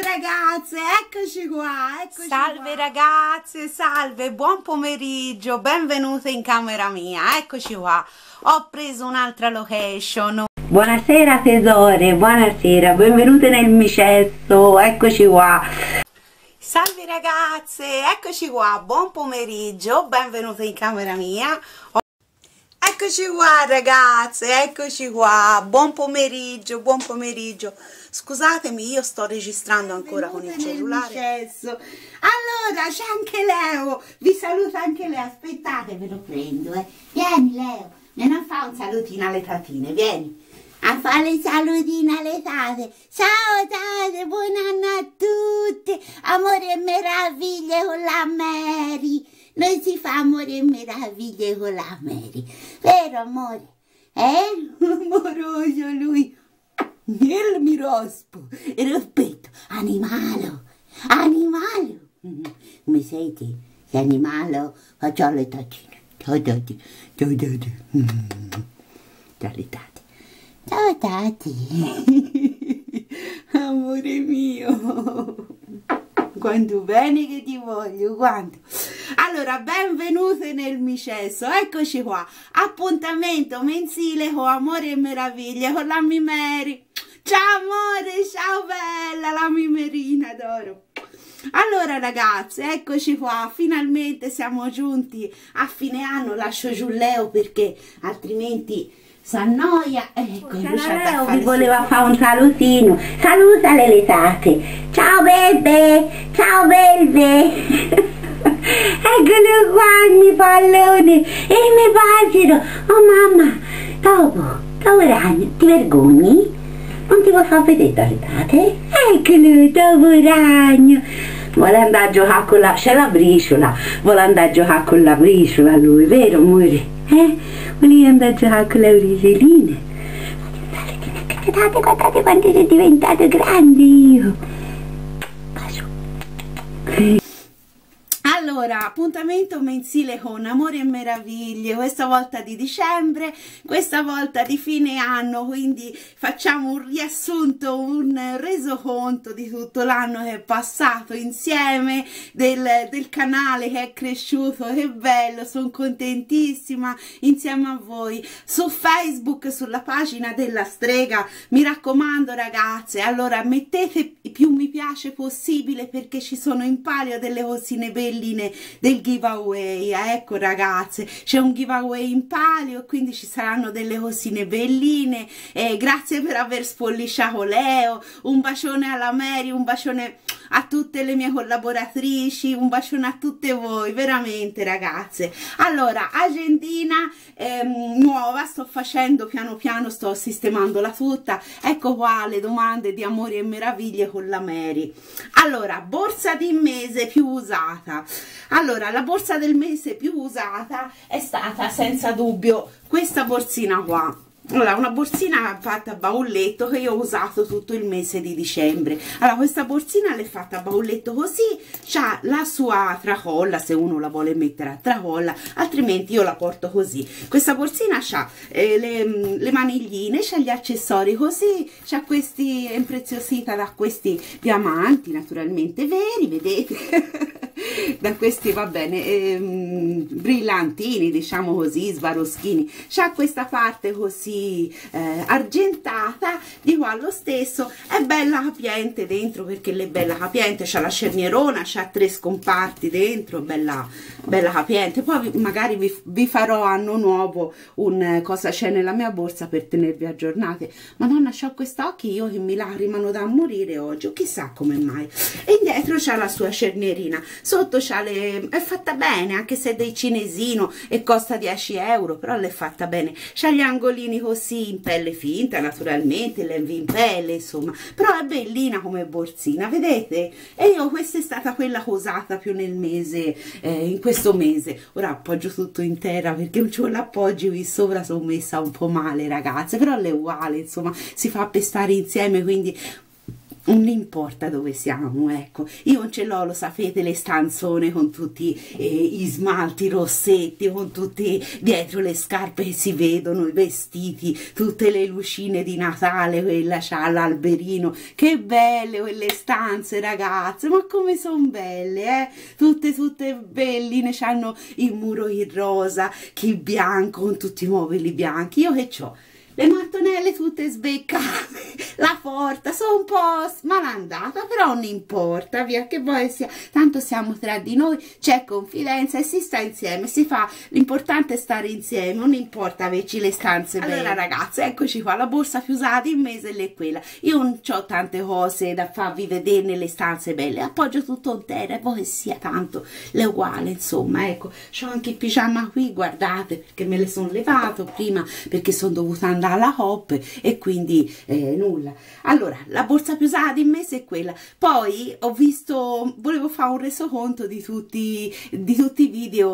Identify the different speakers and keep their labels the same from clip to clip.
Speaker 1: Salve ragazze, eccoci qua,
Speaker 2: Salve ragazze, salve, buon pomeriggio, benvenute in camera mia, eccoci qua. Ho preso un'altra location.
Speaker 3: Buonasera tesore, buonasera, benvenute nel micesso, eccoci qua.
Speaker 2: Salve ragazze, eccoci qua, buon pomeriggio, benvenute in camera mia. Eccoci qua ragazze, eccoci qua, buon pomeriggio, buon pomeriggio. Scusatemi, io sto registrando ancora con il cellulare.
Speaker 1: Allora c'è anche Leo, vi saluta anche Leo, aspettate ve lo prendo, Vieni Leo, vieni a fare un salutino alle tatine, vieni. A fare il salutino alle tate. Ciao tate, buon anno a tutti, amore e meraviglie con la Mary. Noi si fa amore e meraviglie con la Mary, vero amore? Amoroso lui. Il mi rospo e rispetto, animalo, animalo. Come sei te? Sei animalo? Faccio le tatine. Ciao tati, ciao tati. Ciao le tati. Ciao tati. Amore mio. Quanto bene che ti voglio, quanto. Allora, benvenute nel micesso, eccoci qua. Appuntamento mensile con Amore e Meraviglie con la Mimeri. Ciao amore, ciao bella, la mimerina d'oro. Allora ragazze, eccoci qua, finalmente siamo giunti a fine anno. Lascio giù Leo perché altrimenti s'annoia. Ecco,
Speaker 3: Leo vi voleva fare un salutino. Salutale le tate. Ciao bebe, ciao bebe. Eccolo qua il mio pallone e il mio bacino. Oh mamma, dopo ragno, ti vergogni? Non ti vuoi far vedere dalle tate? Eccolo, dopo ragno. Vuole andare a giocare con la... c'è la briciola. Vuole andare a giocare con la briciola lui, vero amore? Volevi andare a giocare con le bricioline? Guardate quanto sono diventato grande io.
Speaker 1: Allora, appuntamento mensile con Amore e Meraviglie, questa volta di dicembre, questa volta di fine anno, quindi facciamo un riassunto, un resoconto di tutto l'anno che è passato insieme, del canale che è cresciuto, che bello, sono contentissima insieme a voi. Su Facebook, sulla pagina della strega, mi raccomando ragazze, allora mettete più mi piace possibile perché ci sono in palio delle cosine belline del giveaway. Ecco ragazze, c'è un giveaway in palio, quindi ci saranno delle cosine belline. Grazie per aver spolliciato Leo, un bacione alla Mary, un bacione a tutte le mie collaboratrici, un bacione a tutte voi, veramente ragazze. Allora, agendina nuova, sto facendo piano piano, sto sistemandola tutta. Ecco qua le domande di Amore e Meraviglie con la Mary. Allora, borsa di mese più usata. Allora, la borsa del mese più usata è stata senza dubbio questa borsina qua. Allora, una borsina fatta a baulletto che io ho usato tutto il mese di dicembre. Allora, questa borsina l'è fatta a baulletto così, c'ha la sua tracolla se uno la vuole mettere a tracolla, altrimenti io la porto così. Questa borsina c'ha le manigline, c'ha gli accessori così, c'ha questi, è impreziosita da questi diamanti naturalmente veri, vedete? Da questi, va bene, brillantini, diciamo così, svaroschini. C'ha questa parte così argentata, di qua lo stesso, è bella capiente dentro perché è bella capiente, c'ha la cernierona, c'ha 3 scomparti dentro, bella capiente. Poi magari vi farò anno nuovo un cosa c'è nella mia borsa per tenervi aggiornate. Madonna, c'ho quest'occhi io che mi lacrimano da morire oggi, o chissà come mai. E indietro c'ha la sua cernierina, sotto c'ha è fatta bene, anche se è dei cinesino e costa 10 euro, però l'è fatta bene. C'ha gli angolini così in pelle finta, naturalmente, l'envy in pelle, insomma, però è bellina come borsina, vedete? E io questa è stata quella che ho usata più nel mese, in questo mese. Ora appoggio tutto intera perché non c'ho l'appoggio qui sopra, sono messa un po' male ragazze, però è uguale, insomma, si fa pestare insieme, quindi non importa dove siamo, ecco. Io non ce l'ho, lo sapete, le stanzone con tutti i smalti rossetti, con tutti dietro le scarpe che si vedono, i vestiti, tutte le lucine di Natale, quella c'ha l'alberino, che belle quelle stanze, ragazze, ma come sono belle, tutte belline, c'hanno il muro in rosa, che il bianco, con tutti i mobili bianchi. Io che c'ho? Le mattonelle tutte sbeccate, la porta, sono un po' malandata, però non importa, via che poi sia, tanto siamo tra di noi, c'è confidenza e si sta insieme, si fa, l'importante è stare insieme, non importa averci le stanze belle. Allora ragazze, eccoci qua, la borsa più usata in mese è quella. Io non ho tante cose da farvi vedere nelle stanze belle, appoggio tutto in terra e poi che sia tanto le uguale, insomma, ecco. C'ho anche il pigiama qui, guardate, perché me le sono levato prima, perché sono dovuta andare alla hop e quindi nulla. Allora, la borsa più usata in mese è quella. Poi ho visto, volevo fare un resoconto di tutti i video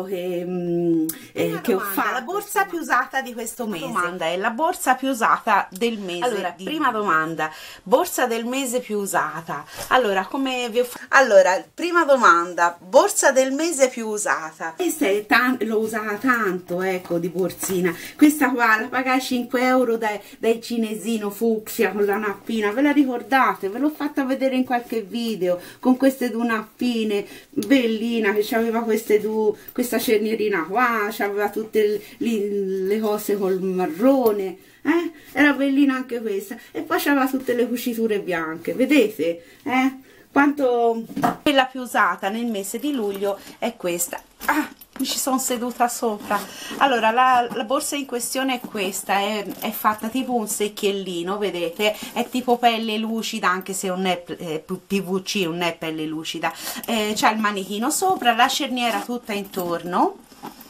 Speaker 1: che ho fatto. La borsa più usata di questo mese. La domanda è la borsa più usata del mese. Allora, prima domanda, borsa del mese più usata. Allora, come vi ho fatto? Allora, prima domanda, borsa del mese più usata. Questa è l'ho usata tanto, ecco, di borsina. Questa qua la pagai 5 euro dai Cinesino fucsia con la nappina, ve la ricordate? Ve l'ho fatta vedere in qualche video con queste due nappine, bellina, che aveva questa cernierina qua, aveva tutte le cose col marrone, era bellina anche questa, e poi aveva tutte le cuciture bianche, vedete? Quanto... Quella più usata nel mese di luglio è questa. Mi ci sono seduta sopra. Allora, la borsa in questione è questa, è fatta tipo un secchiellino, vedete? È tipo pelle lucida, anche se non è PVC, non è pelle lucida. C'ha il manichino sopra, la cerniera tutta intorno.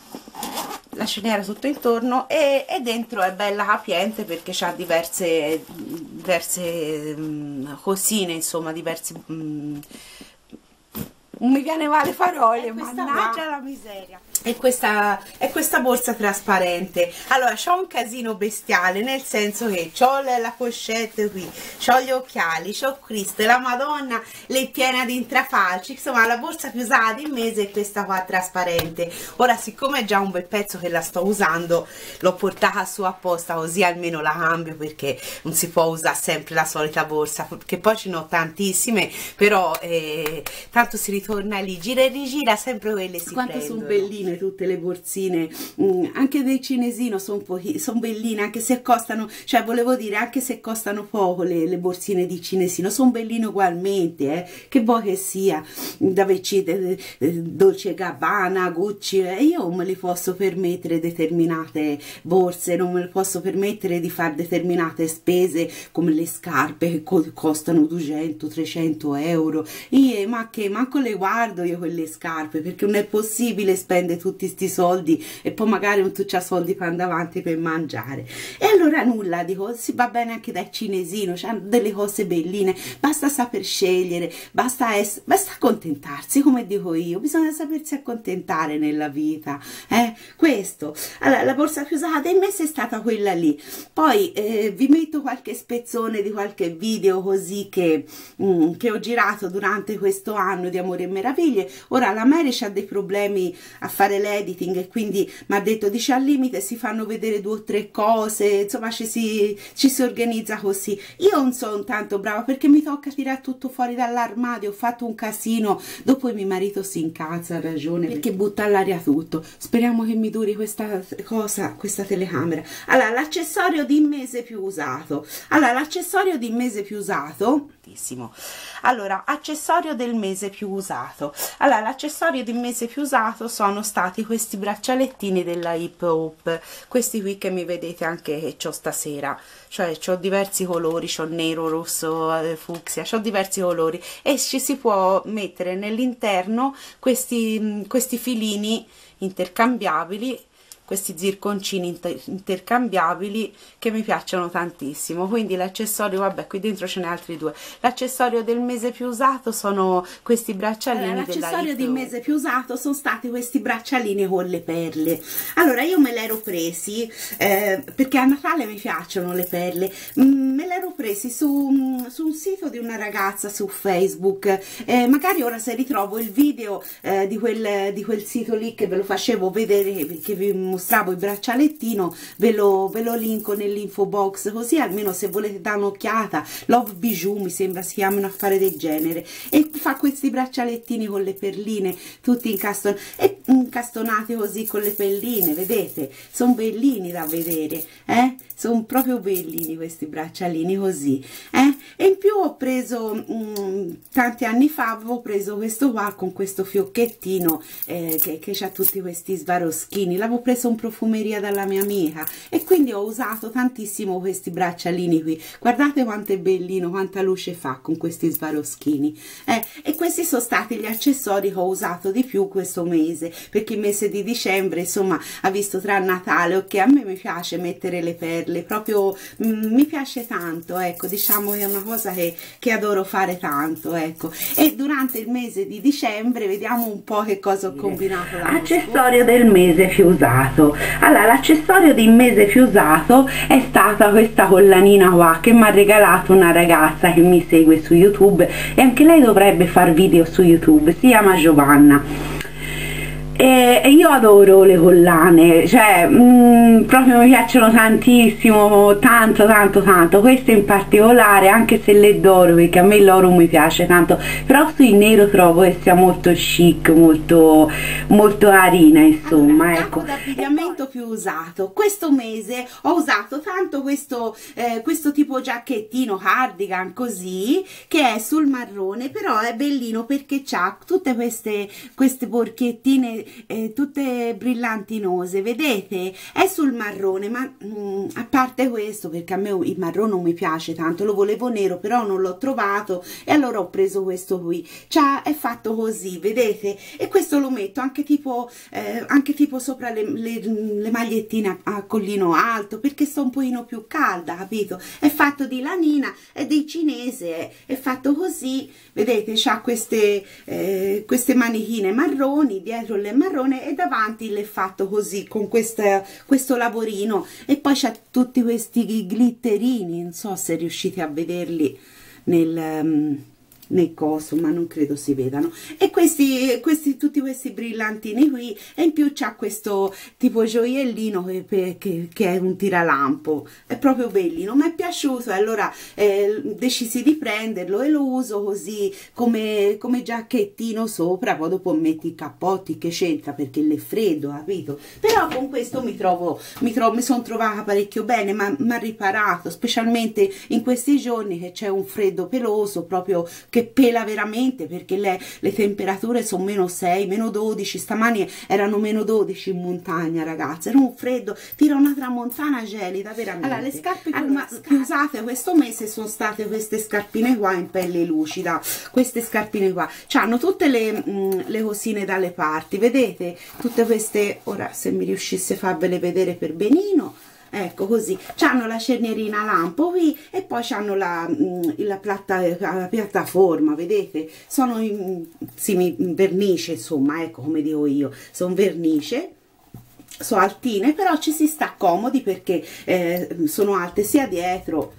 Speaker 1: La cerniera tutto intorno e dentro è bella capiente perché ha diverse cosine, insomma, diverse... non mi viene male parole, mannaggia la miseria. E questa borsa trasparente. Allora, c'ho un casino bestiale, nel senso che c'ho la pochette qui, c'ho gli occhiali, c'ho Cristo, la Madonna, le piena di intrafalci, insomma la borsa più usata in mese è questa qua trasparente. Ora, siccome è già un bel pezzo che la sto usando, l'ho portata su apposta, così almeno la cambio, perché non si può usare sempre la solita borsa, che poi ce ne ho tantissime, però tanto si ritorna lì, gira e rigira, sempre quelle si
Speaker 2: Quanto
Speaker 1: prendono.
Speaker 2: sono belline tutte le borsine, anche dei Cinesino sono belline, anche se costano, cioè volevo dire, anche se costano poco le borsine di Cinesino, sono belline ugualmente, che vuoi che sia, da vecchite, Dolce & Gabbana, Gucci, io non me li posso permettere determinate borse, non me le posso permettere di fare determinate spese come le scarpe che costano 200-300 euro. Io, ma che manco le guardo io quelle scarpe, perché non è possibile spendere tutti sti soldi e poi magari non tu c'ha soldi per andare avanti per mangiare. E allora nulla, dico, si va bene anche dal Cinesino, c'hanno delle cose belline, basta saper scegliere, basta accontentarsi, come dico io, bisogna sapersi accontentare nella vita, questo. Allora, la borsa più usata in mese è stata quella lì. Poi vi metto qualche spezzone di qualche video così che ho girato durante questo anno di Amore e Meraviglie. Ora la Mary ha dei problemi a fare l'editing e quindi mi ha detto, dice, al limite si fanno vedere 2 o 3 cose, insomma ci si organizza così. Io non sono tanto brava perché mi tocca tirare tutto fuori dall'armadio, ho fatto un casino, dopo mio marito si incazza, ha ragione, perché butta all'aria tutto. Speriamo che mi duri questa cosa, questa telecamera. Allora, l'accessorio di mese più usato. Allora, l'accessorio di mese più usato, allora, accessorio del mese più usato. Allora, l'accessorio del mese più usato sono stati questi braccialettini della Hip Hop, questi qui che mi vedete anche che c'ho stasera, cioè c'ho diversi colori, c'ho nero, rosso, fucsia, c'ho diversi colori e ci si può mettere nell'interno questi filini intercambiabili
Speaker 1: questi zirconcini intercambiabili che mi piacciono tantissimo. Quindi l'accessorio, vabbè, qui dentro ce n'è altri due. L'accessorio del mese più usato sono questi braccialini.
Speaker 2: L'accessorio del mese più usato sono stati questi braccialini con le perle. Allora io me l'ero presi perché a Natale mi piacciono le perle. Me l'ero presi su un sito di una ragazza su Facebook. Magari ora se ritrovo il video di quel sito lì che ve lo facevo vedere, che vi mostravo il braccialettino, ve lo linko nell'info box, così almeno se volete dare un'occhiata. Love Bijou mi sembra si chiamano, affare del genere, e fa questi braccialettini con le perline tutti incastonati così con le perline, vedete, sono bellini da vedere, sono proprio bellini questi braccialini così, e in più ho preso tanti anni fa avevo preso questo qua con questo fiocchettino che ha tutti questi svaroschini, l'avevo preso in profumeria dalla mia amica e quindi ho usato tantissimo questi braccialini qui. Guardate quanto è bellino, quanta luce fa con questi svaroschini, e questi sono stati gli accessori che ho usato di più questo mese, perché il mese di dicembre insomma ha visto tra Natale, ok, a me mi piace mettere le perle, proprio mi piace tanto, ecco, diciamo che è una cosa che adoro fare tanto, ecco. E durante il mese di dicembre vediamo un po' che cosa ho combinato.
Speaker 3: Accessorio del mese più usato. Allora, l'accessorio del mese più usato è stata questa collanina qua che mi ha regalato una ragazza che mi segue su YouTube, e anche lei dovrebbe fare video su YouTube, si chiama Giovanna. E io adoro le collane, cioè proprio mi piacciono tantissimo, tanto, queste in particolare, anche se le adoro perché a me l'oro mi piace tanto, però sul nero trovo che sia molto chic, molto carina, insomma.
Speaker 2: Allora,
Speaker 3: ecco,
Speaker 2: l'abbigliamento più usato questo mese ho usato tanto questo tipo giacchettino cardigan così, che è sul marrone, però è bellino perché c'ha tutte queste borchettine tutte brillantinose, vedete, è sul marrone, ma a parte questo, perché a me il marrone non mi piace tanto, lo volevo nero però non l'ho trovato e allora ho preso questo qui, è fatto così, vedete, e questo lo metto anche tipo sopra le magliettine a collino alto, perché sto un pochino più calda, capito? È fatto di lanina, è dei cinese, è fatto così, vedete, c'ha queste manichine marroni, dietro le marrone e davanti l'è fatto così con questo lavorino, e poi c'ha tutti questi glitterini, non so se riuscite a vederli nel coso, ma non credo si vedano, e tutti questi brillantini qui, e in più c'ha questo tipo gioiellino che è un tiralampo, è proprio bellino, mi è piaciuto, e allora decisi di prenderlo e lo uso così come giacchettino sopra, poi dopo metti i cappotti, che c'entra perché l'è freddo, capito? Però con questo mi sono trovata parecchio bene, ma mi ha riparato, specialmente in questi giorni che c'è un freddo peloso, proprio che pela veramente, perché le temperature sono -6, -12, stamani erano -12 in montagna, ragazze, era un freddo, tira una tramontana gelida veramente. Allora, le scarpe più usate questo mese sono state queste scarpine qua in pelle lucida, queste scarpine qua, hanno tutte le cosine dalle parti, vedete, tutte queste, ora se mi riuscisse a farvele vedere per benino, ecco così, c'hanno la cernierina lampo qui e poi c'hanno la piattaforma, vedete, sono in vernice, insomma, ecco, come dico io, sono vernice, sono altine, però ci si sta comodi perché sono alte sia dietro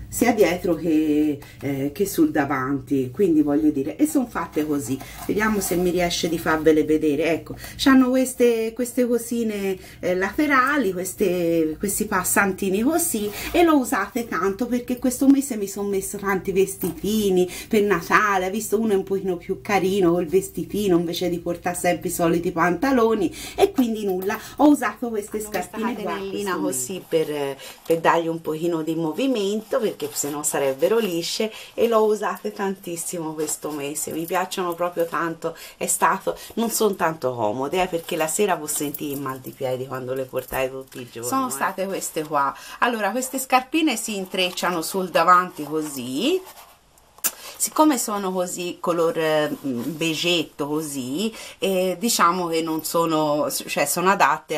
Speaker 2: che sul davanti, quindi voglio dire, e sono fatte così, vediamo se mi riesce di farvele vedere, ecco, c'hanno queste cosine laterali, questi passantini così, e l'ho usate tanto perché questo mese mi sono messo tanti vestitini per Natale, visto uno è un pochino più carino col vestitino invece di portare sempre i soliti pantaloni, e quindi nulla, ho usato queste scarpine
Speaker 1: catenellina così per dargli un pochino di movimento, perché se no sarebbero lisce, e l'ho usate tantissimo questo mese, mi piacciono proprio tanto, non sono tanto comode perché la sera può sentire il mal di piedi quando le portate tutti i giorni. Sono state queste qua. Allora, queste scarpine si intrecciano sul davanti così,
Speaker 2: siccome sono così color beigetto così, diciamo che non sono, cioè sono adatte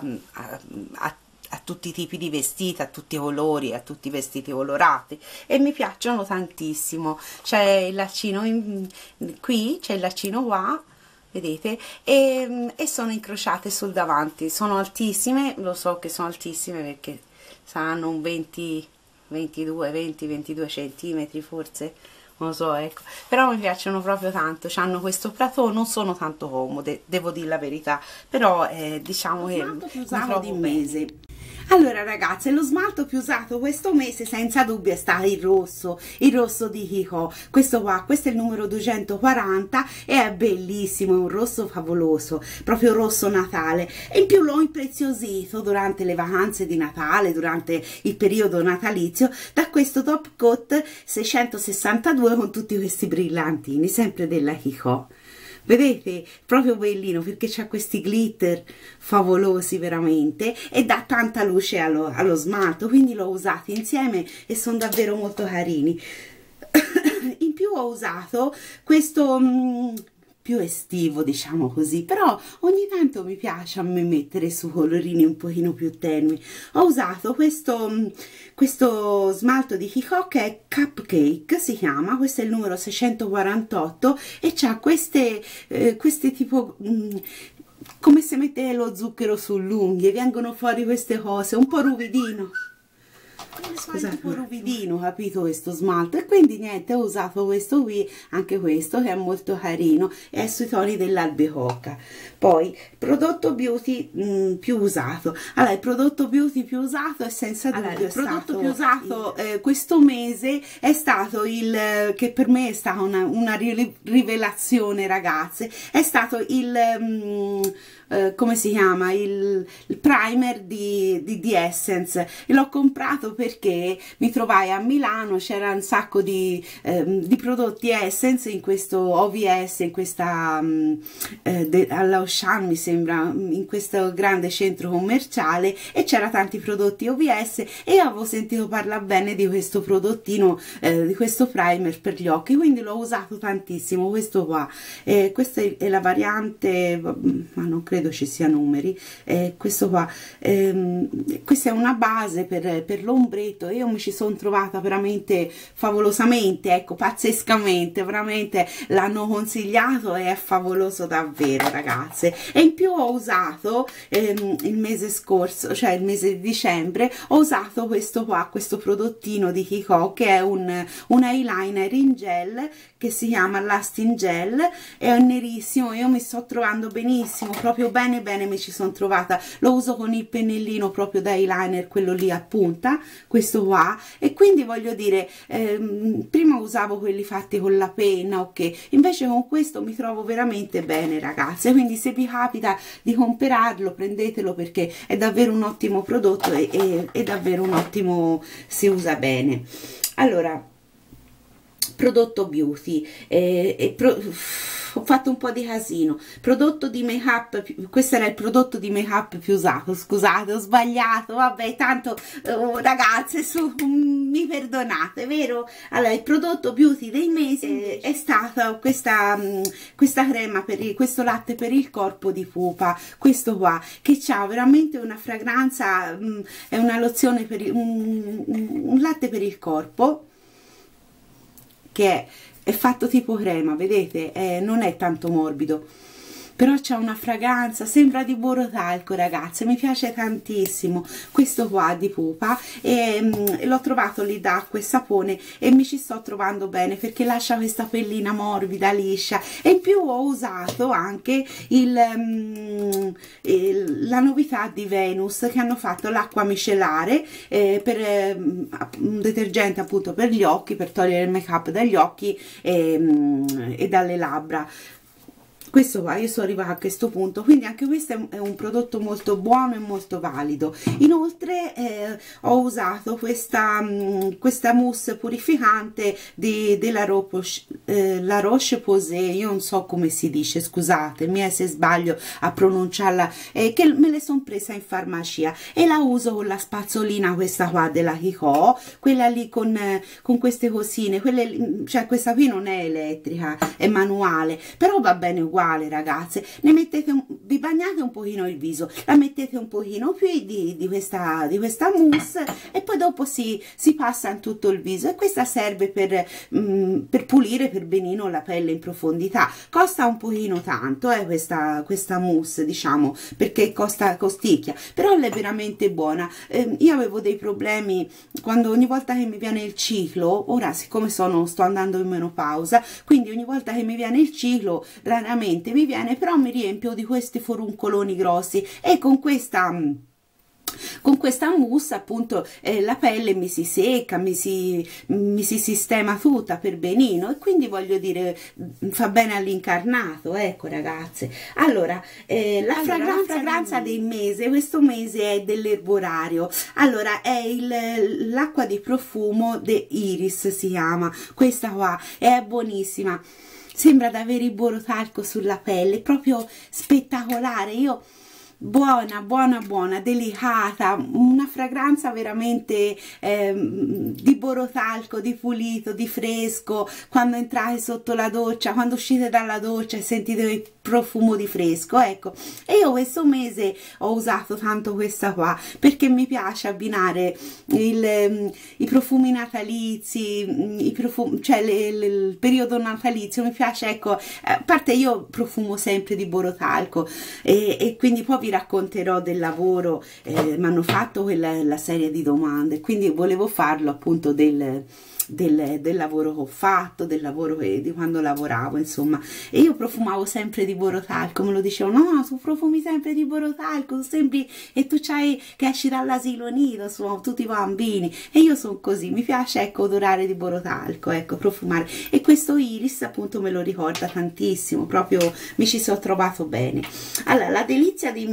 Speaker 2: a tutti i tipi di vestiti, a tutti i colori, a tutti i vestiti colorati, e mi piacciono tantissimo. C'è il laccino qui, c'è il laccino qua, vedete, e sono incrociate sul davanti, sono altissime, lo so che sono altissime perché saranno un 22 centimetri forse, non lo so, ecco, però mi piacciono proprio tanto, hanno questo plateau, non sono tanto comode, devo dire la verità, però diciamo che
Speaker 1: più usato di mese. Allora ragazze, lo smalto più usato questo mese senza dubbio è stato il rosso di Kiko. Questo qua, questo è il numero 240 e è bellissimo, è un rosso favoloso, proprio rosso Natale, e in più l'ho impreziosito durante le vacanze di Natale, durante il periodo natalizio, da questo top coat 662 con tutti questi brillantini, sempre della Kiko. Vedete? Proprio bellino perché c'ha questi glitter favolosi veramente e dà tanta luce allo smalto, quindi l'ho usato insieme e sono davvero molto carini. In più ho usato questo più estivo, diciamo così, però ogni tanto mi piace a me mettere su colorini un pochino più tenui. Ho usato questo smalto di Kiko che è Cupcake, si chiama, questo è il numero 648 e c'ha queste tipo come se mette lo zucchero sull'unghie, vengono fuori queste cose, un po' ruvidino. Scusate, un po' ruvidino, capito, questo smalto, e quindi niente, ho usato questo qui, anche questo che è molto carino, è sui toni dell'albicocca. Poi prodotto beauty più usato. Allora, il prodotto beauty più usato è senza dubbio il prodotto più usato questo mese è stato che per me è stata una rivelazione, ragazze, è stato il come si chiama, il primer di Essence, e l'ho comprato perché mi trovai a Milano, c'era un sacco di prodotti Essence in questo OVS, in questa alla Auchan mi sembra, in questo grande centro commerciale, e c'era tanti prodotti OVS e avevo sentito parlare bene di questo prodottino, di questo primer per gli occhi, quindi l'ho usato tantissimo. Questo qua, questa è la variante, ma non credo ci sia numeri, questo qua, questa è una base per l'ombretto. Io mi ci sono trovata veramente favolosamente, ecco, pazzescamente, veramente l'hanno consigliato e è favoloso davvero, ragazze. E in più ho usato il mese scorso, cioè il mese di dicembre, ho usato questo qua, questo prodottino di Kiko che è un eyeliner in gel che si chiama Lasting Gel, è nerissimo, io mi sto trovando benissimo, proprio bene mi ci sono trovata. Lo uso con il pennellino proprio da eyeliner, quello lì a punta, questo qua, e quindi voglio dire, prima usavo quelli fatti con la penna, ok, invece con questo mi trovo veramente bene, ragazze, quindi se vi capita di comprarlo prendetelo perché è davvero un ottimo prodotto e è davvero un ottimo, si usa bene. Allora, prodotto beauty, ho fatto un po' di casino. Prodotto di make up, questo era il prodotto di make up più usato, scusate, ho sbagliato, vabbè, tanto ragazze, mi perdonate, vero? Allora, il prodotto beauty dei mesi è stata questa crema questo latte per il corpo di pupa, questo qua, che ha veramente una fragranza, è una lozione per un latte per il corpo che è fatto tipo crema, vedete, non è tanto morbido, però c'ha una fragranza, sembra di burro talco, ragazze, mi piace tantissimo. Questo qua di pupa, e l'ho trovato lì d'acqua e sapone e mi ci sto trovando bene perché lascia questa pellina morbida, liscia. E in più ho usato anche la novità di Venus, che hanno fatto l'acqua micellare per un detergente appunto per gli occhi, per togliere il make up dagli occhi e dalle labbra. questo qua, io sono arrivata a questo punto, quindi anche questo è un prodotto molto buono e molto valido. Inoltre ho usato questa mousse purificante della La Roche-Posay, io non so come si dice, scusatemi se sbaglio a pronunciarla, che me le sono presa in farmacia, e la uso con la spazzolina questa qua della Kiko, quella lì con queste cosine, cioè questa qui non è elettrica, è manuale, però va bene uguale, ragazze. Ne mettete vi bagnate un pochino il viso, la mettete un pochino più di questa mousse, e poi dopo si passa in tutto il viso, e questa serve per pulire per benino la pelle in profondità. Costa un pochino tanto questa mousse, diciamo, perché costicchia, però è veramente buona. Io avevo dei problemi quando ogni volta che mi viene il ciclo, ora siccome sto andando in menopausa, quindi ogni volta che mi viene il ciclo, raramente mi viene, però mi riempio di questi foruncoloni grossi, e con questa mousse appunto la pelle mi si secca, mi si sistema tutta per benino, e quindi voglio dire fa bene all'incarnato, ecco ragazze. Allora la fragranza del mese, questo mese è dell'erbolario. Allora è l'acqua di profumo de Iris, si chiama questa qua, è buonissima, sembra di avere il borotalco sulla pelle, proprio spettacolare. Buona, delicata, una fragranza veramente di borotalco, di pulito, di fresco. Quando entrate sotto la doccia, quando uscite dalla doccia, sentite il profumo di fresco, ecco. E io questo mese ho usato tanto questa qua, perché mi piace abbinare i profumi natalizi, cioè il periodo natalizio, mi piace, ecco. A parte io profumo sempre di borotalco, e quindi poi vi racconterò del lavoro, mi hanno fatto la serie di domande, quindi volevo farlo appunto del lavoro che ho fatto, del lavoro di quando lavoravo, insomma. E io profumavo sempre di borotalco, me lo dicevano: no, tu profumi sempre di borotalco, tu sembri e tu c'hai che esci dall'asilo nido, sono tutti bambini. E io sono così, mi piace, ecco, odorare di borotalco, ecco, profumare. E questo Iris appunto me lo ricorda tantissimo, proprio mi ci sono trovato bene. Allora, la delizia del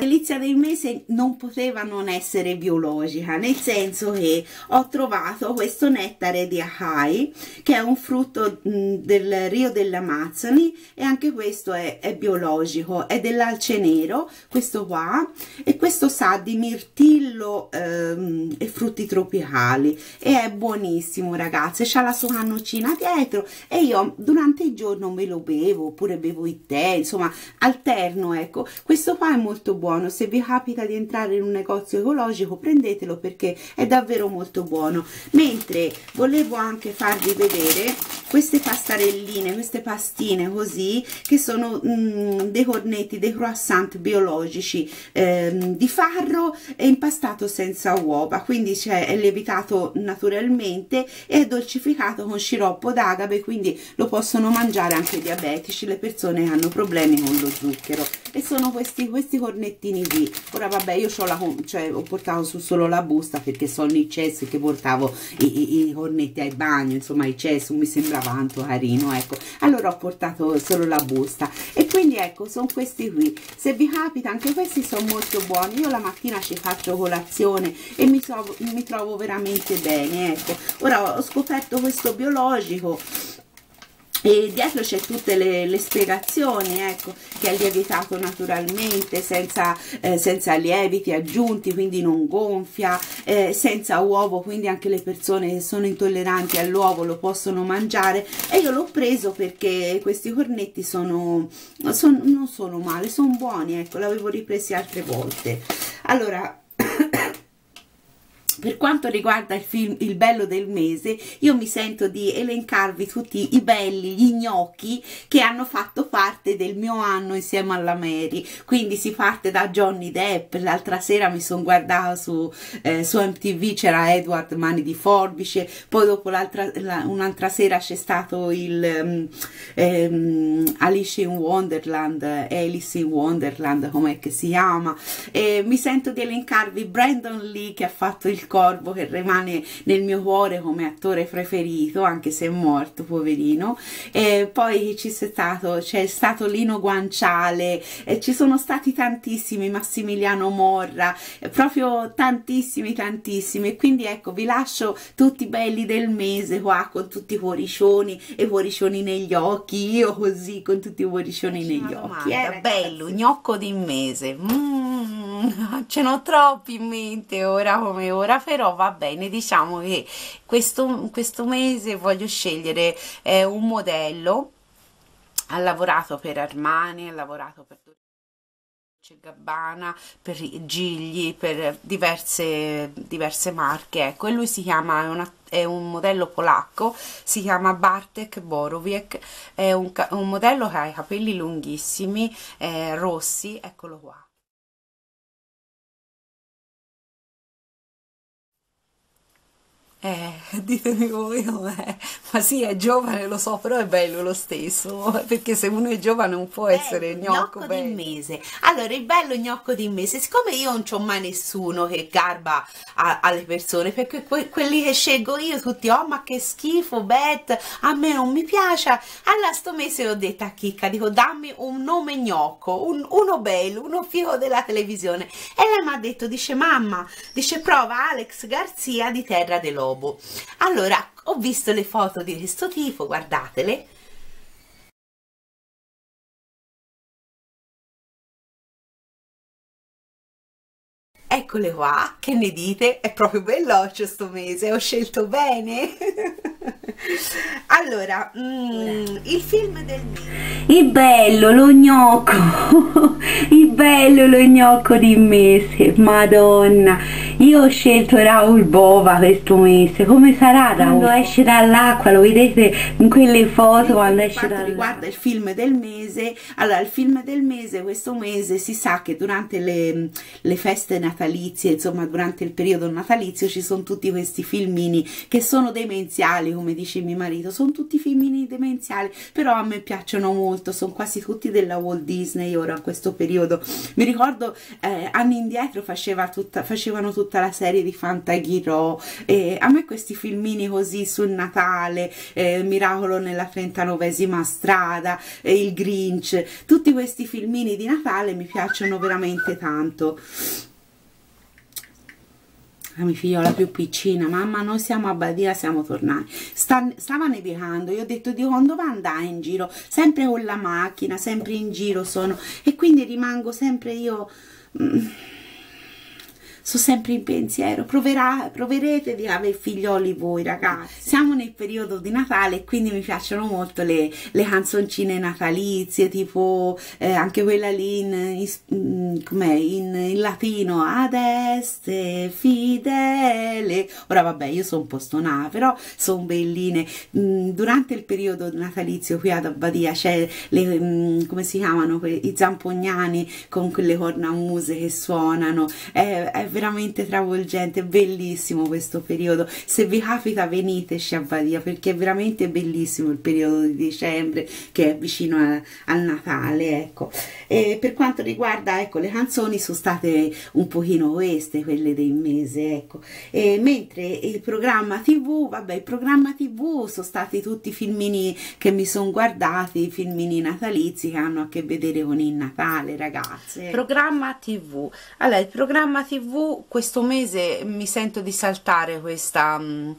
Speaker 1: mese non poteva non essere biologica, nel senso che ho trovato questo nettare di acai, che è un frutto del Rio delle Amazzoni, e anche questo è biologico, è dell'alce nero questo qua, e questo sa di mirtillo e frutti tropicali, e è buonissimo ragazze, c'ha la sua cannocina dietro, e io durante il giorno me lo bevo, oppure bevo il tè, insomma alterno, ecco. Questo qua è molto buono, se vi capita di entrare in un negozio ecologico prendetelo, perché è davvero molto buono. Mentre volevo anche farvi vedere queste pastarelline, queste pastine così, che sono dei cornetti, dei croissant biologici di farro, e impastato senza uova, quindi è lievitato naturalmente e è dolcificato con sciroppo d'agave, quindi lo possono mangiare anche i diabetici, le persone che hanno problemi con lo zucchero. E sono questi cornettini qui. Ora vabbè, io ho portato su solo la busta, perché sono i cessi che portavo i cornetti ai bagni, insomma i cessi mi sembrava tanto carino, ecco. Allora ho portato solo la busta, e quindi ecco, sono questi qui. Se vi capita, anche questi sono molto buoni. Io la mattina ci faccio colazione e mi trovo veramente bene, ecco. Ora ho scoperto questo biologico, e dietro c'è tutte le spiegazioni, ecco, che è lievitato naturalmente, senza lieviti aggiunti, quindi non gonfia, senza uovo, quindi anche le persone che sono intolleranti all'uovo lo possono mangiare. E io l'ho preso perché questi cornetti non sono male, sono buoni, ecco, l'avevo ripresi altre volte. Allora per quanto riguarda il bello del mese, io mi sento di elencarvi tutti i belli, gli gnocchi che hanno fatto parte del mio anno insieme alla Mary. Quindi si parte da Johnny Depp. L'altra sera mi sono guardata su MTV, c'era Edward Mani di Forbice, poi dopo un'altra sera c'è stato il Alice in Wonderland, com'è che si chiama. Mi sento di elencarvi Brandon Lee, che ha fatto il il Corvo, che rimane nel mio cuore come attore preferito, anche se è morto, poverino. E poi c'è stato Lino Guanciale, ci sono stati tantissimi, Massimiliano Morra, proprio tantissimi, e quindi ecco, vi lascio tutti belli del mese qua, con tutti i cuoricioni e cuoricioni negli occhi, io così con tutti i cuoricioni negli occhi.
Speaker 2: Bello, gnocco di mese, ce n'ho troppi in mente ora come ora, però va bene, diciamo che questo mese voglio scegliere un modello. Ha lavorato per Armani, ha lavorato per Dolce & Gabbana, per Gigli, per diverse marche, ecco, e lui si chiama, è un modello polacco, si chiama Bartek Borowiec, è un modello che ha i capelli lunghissimi, rossi, eccolo qua. Ditemi voi com'è, ma sì, è giovane, lo so, però è bello lo stesso, perché se uno è giovane non può essere gnocco
Speaker 1: di mese. Allora, il bello gnocco di mese, siccome io non c'ho mai nessuno che garba alle persone, perché quelli che scelgo io tutti, oh ma che schifo, Beth, a me non mi piace, allora sto mese ho detto a Chicca, dico dammi un nome gnocco, uno bello, uno figo della televisione, e lei mi ha detto, dice mamma, dice prova Alex Garzia di Terra del Lobo. Allora ho visto le foto di questo tipo, guardatele. Eccole qua, che ne dite? È proprio belloccio sto mese, ho scelto bene. Allora, il film del mese.
Speaker 3: Il bello lo gnocco, il bello lo gnocco di mese, madonna, io ho scelto Raoul Bova questo mese. Come sarà Raoul? Quando esce dall'acqua, lo vedete in quelle foto quando esce dall'acqua.
Speaker 1: Riguarda il film del mese, allora il film del mese, questo mese si sa che durante le feste natalizie, insomma durante il periodo natalizio, ci sono tutti questi filmini che sono demenziali, come dice mio marito, sono tutti filmini demenziali, però a me piacciono molto, sono quasi tutti della Walt Disney ora in questo periodo. Mi ricordo anni indietro facevano tutta la serie di Fantaghirò, e a me questi filmini così sul Natale, Miracolo nella 39esima strada, il Grinch, tutti questi filmini di Natale mi piacciono veramente tanto. La mia figliola più piccina, mamma noi siamo a Badia, siamo tornati, stava nevicando, io ho detto di quando va andare in giro, sempre con la macchina, sempre in giro sono, e quindi rimango sempre io, sono sempre in pensiero. Proverete di avere figlioli voi ragazzi. Siamo nel periodo di Natale e quindi mi piacciono molto le canzoncine natalizie, tipo anche quella lì in latino, ad est fidele. Ora vabbè, io sono un po' stonata, però sono belline. Durante il periodo natalizio qui ad Abbadia c'è come si chiamano, i zampognani con quelle cornamuse che suonano, è veramente travolgente, è bellissimo questo periodo. Se vi capita veniteci a Badia, perché è veramente bellissimo il periodo di dicembre che è vicino al Natale, ecco. E per quanto riguarda, ecco, le canzoni sono state un pochino queste, quelle del mese, ecco. E mentre il programma TV, vabbè, il programma TV sono stati tutti filmini che mi sono guardati, filmini natalizi che hanno a che vedere con il Natale, ragazze.
Speaker 2: Programma TV. Allora, il programma TV questo mese mi sento di saltare questa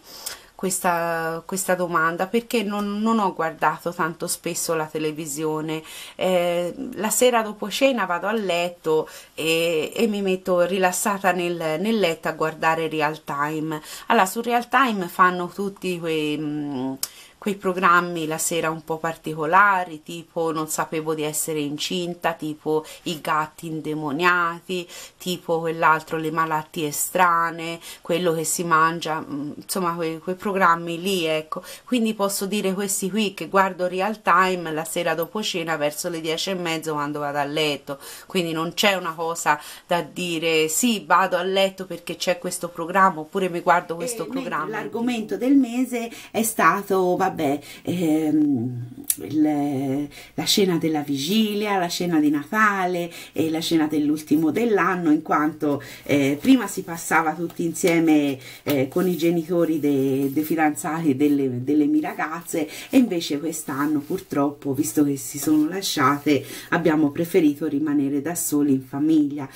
Speaker 2: domanda, perché non ho guardato tanto spesso la televisione. La sera dopo cena vado a letto e mi metto rilassata nel letto a guardare Real Time. Allora, su Real Time fanno tutti quei programmi la sera un po' particolari, tipo Non sapevo di essere incinta, tipo I gatti indemoniati, tipo quell'altro Le malattie strane, quello che si mangia, insomma quei programmi lì, ecco. Quindi posso dire questi qui che guardo Real Time la sera dopo cena verso le 10:30 quando vado a letto, quindi non c'è una cosa da dire sì, vado a letto perché c'è questo programma oppure mi guardo questo programma.
Speaker 1: L'argomento del mese è stato, vabbè, vabbè, la scena della vigilia, la scena di Natale e la scena dell'ultimo dell'anno, in quanto prima si passava tutti insieme con i genitori dei fidanzati delle mie ragazze, e invece quest'anno purtroppo, visto che si sono lasciate, abbiamo preferito rimanere da soli in famiglia.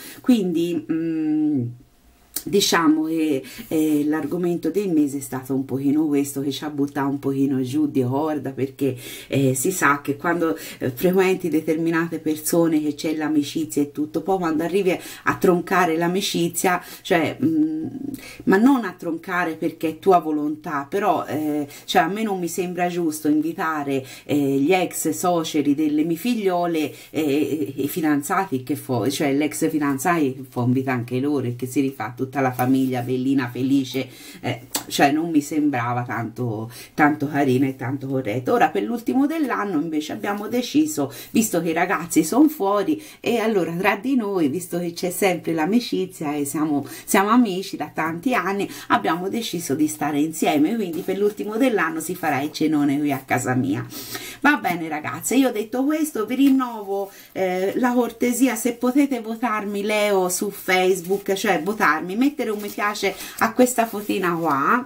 Speaker 1: Quindi diciamo che l'argomento del mese è stato un pochino questo, che ci ha buttato un pochino giù di corda, perché si sa che quando frequenti determinate persone, che c'è l'amicizia e tutto, poi quando arrivi a troncare l'amicizia, cioè ma non a troncare perché è tua volontà, però cioè a me non mi sembra giusto invitare gli ex suoceri delle mie figliole e i fidanzati, che cioè l'ex fidanzato che può invitare anche loro e che si rifà tutta la famiglia bellina felice, cioè non mi sembrava tanto carina e tanto corretto. Ora per l'ultimo dell'anno invece abbiamo deciso, visto che i ragazzi sono fuori, e allora tra di noi, visto che c'è sempre l'amicizia e siamo amici da tanti anni, abbiamo deciso di stare insieme, quindi per l'ultimo dell'anno si farà il cenone qui a casa mia. Va bene ragazze, io detto questo vi rinnovo la cortesia, se potete votarmi Leo su Facebook, cioè votarmi, mettere un mi piace a questa fotina qua,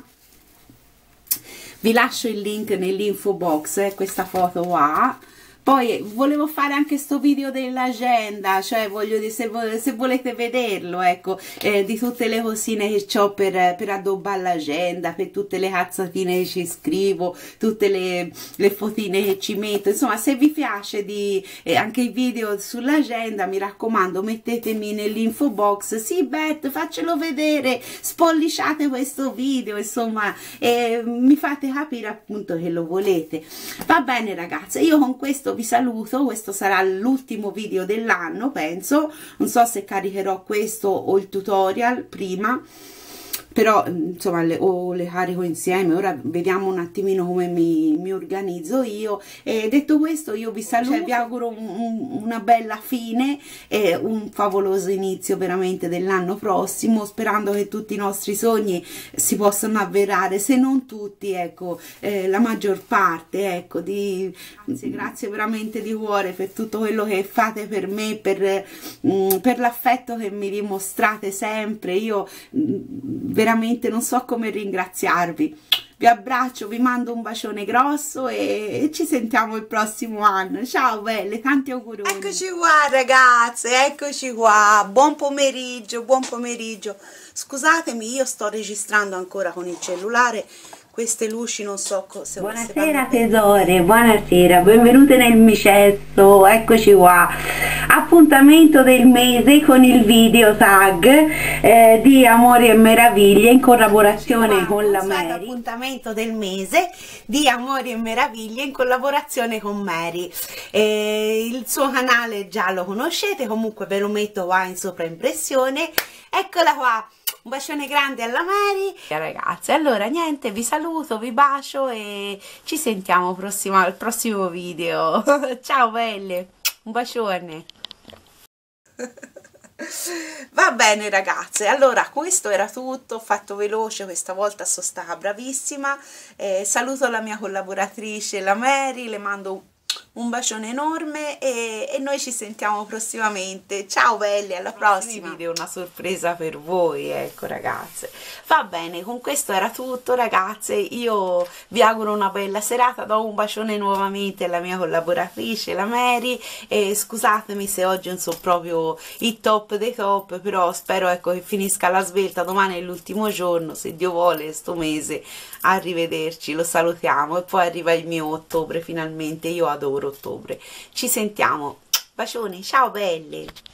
Speaker 1: vi lascio il link nell'info box, questa foto qua. Poi volevo fare anche sto video dell'agenda, cioè voglio dire, se volete vederlo, ecco, di tutte le cosine che ho per addobbare l'agenda, per tutte le cazzatine che ci scrivo, tutte le fotine che ci metto, insomma, se vi piace anche i video sull'agenda, mi raccomando, mettetemi nell'info box, sì Bet, faccelo vedere, spolliciate questo video, insomma, mi fate capire appunto che lo volete. Va bene ragazze, io con questo vi saluto, questo sarà l'ultimo video dell'anno, penso, non so se caricherò questo o il tutorial prima, però insomma le carico insieme. Ora vediamo un attimino come mi organizzo io, e detto questo io vi saluto, cioè, vi auguro una bella fine e un favoloso inizio veramente dell'anno prossimo, sperando che tutti i nostri sogni si possano avverare, se non tutti, ecco, la maggior parte, ecco, grazie veramente di cuore per tutto quello che fate per me, per l'affetto che mi dimostrate sempre. Io veramente non so come ringraziarvi. Vi abbraccio, vi mando un bacione grosso e ci sentiamo il prossimo anno. Ciao belle, tanti auguri.
Speaker 2: Eccoci qua ragazze, eccoci qua, buon pomeriggio, buon pomeriggio. Scusatemi, io sto registrando ancora con il cellulare, queste luci non so se...
Speaker 3: Buonasera tesore, buonasera, benvenute nel micesso, eccoci qua. Appuntamento del mese con il video tag di Amori e Meraviglie in collaborazione con la Mary.
Speaker 2: Appuntamento del mese di Amori e Meraviglie in collaborazione con Mary. Il suo canale già lo conoscete, comunque ve lo metto qua in sovraimpressione. Eccola qua. Un bacione grande alla Mary. Ragazzi, allora niente, vi saluto, vi bacio e ci sentiamo al prossimo video. Ciao belle, un bacione. Va bene ragazze, allora questo era tutto, ho fatto veloce questa volta, sono stata bravissima. Saluto la mia collaboratrice, la Mary, le mando un bacione enorme e noi ci sentiamo prossimamente. Ciao belle, alla prossima. Video una sorpresa per voi, ecco ragazze. Va bene, con questo era tutto ragazze, io vi auguro una bella serata, do un bacione nuovamente alla mia collaboratrice, la Mary, e scusatemi se oggi non so proprio il top dei top, però spero, ecco, che finisca la svelta, domani è l'ultimo giorno, se Dio vuole, sto mese. Arrivederci, lo salutiamo, e poi arriva il mio ottobre finalmente, io adoro ottobre. Ci sentiamo, bacioni, ciao belle.